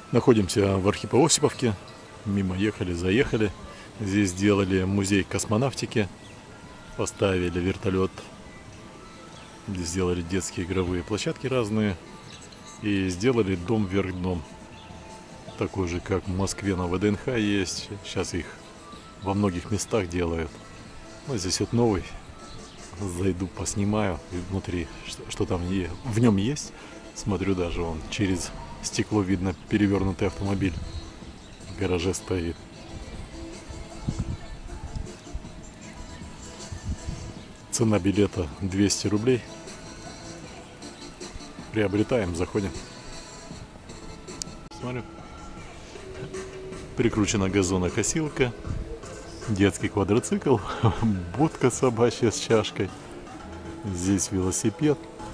Находимся в Архипо-Осиповке. Мимо ехали, заехали. Здесь сделали музей космонавтики. Поставили вертолет. Сделали детские игровые площадки разные. И сделали дом вверх дном. Такой же, как в Москве на ВДНХ есть. Сейчас их во многих местах делают. Но здесь вот новый. Зайду, поснимаю и внутри, что там в нем есть. Смотрю, даже он через стекло видно перевернутый автомобиль в гараже стоит. Цена билета 200 рублей. Приобретаем, заходим. Смотрю. Прикручена газонокосилка. Детский квадроцикл. Будка собачья с чашкой. Здесь велосипед.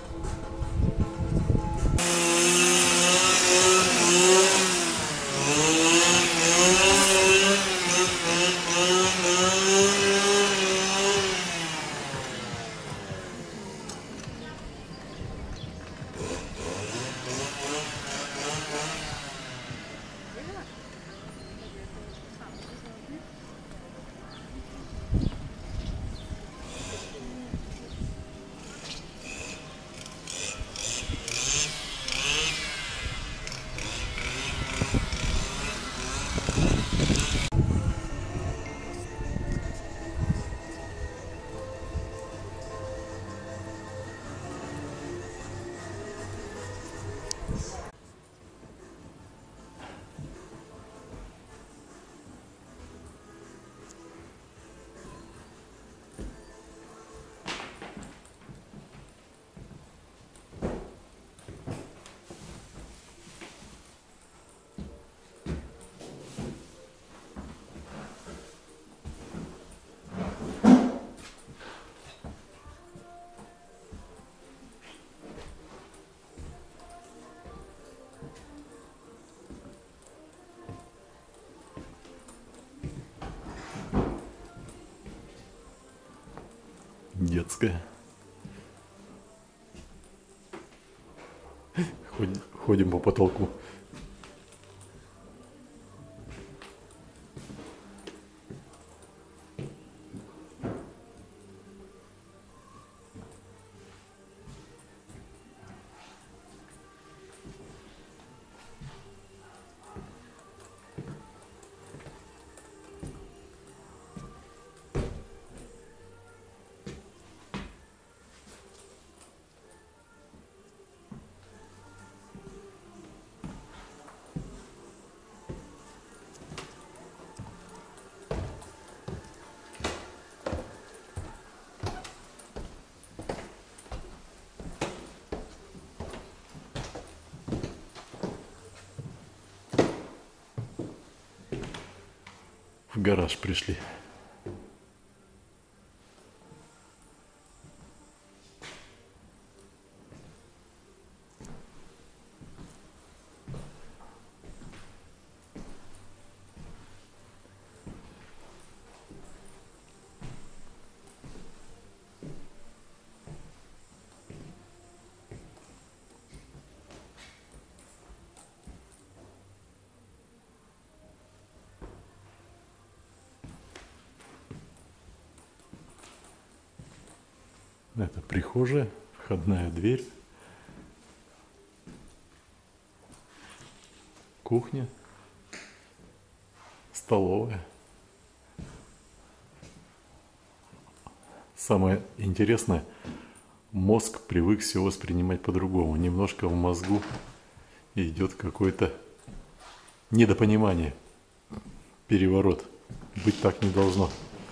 Детская. Ходим по потолку. В гараж пришли. Это прихожая, входная дверь, кухня, столовая. Самое интересное, мозг привык все воспринимать по-другому. Немножко в мозгу идет какое-то недопонимание, переворот. Быть так не должно.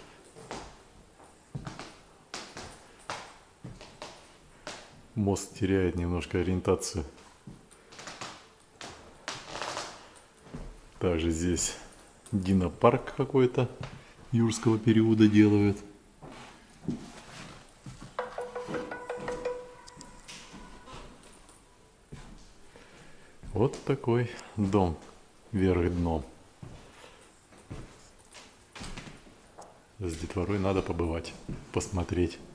Мозг теряет немножко ориентацию. Также здесь динопарк какой-то юрского периода делают. Вот такой дом вверх дном. С детворой надо побывать, посмотреть.